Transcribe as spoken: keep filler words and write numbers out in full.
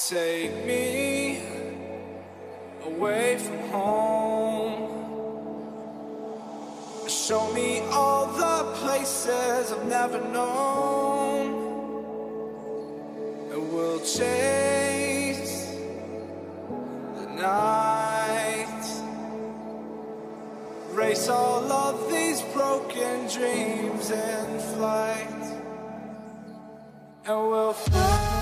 Take me away from home. Show me all the places I've never known. And we'll chase the night, race all of these broken dreams in flight. And we'll fly.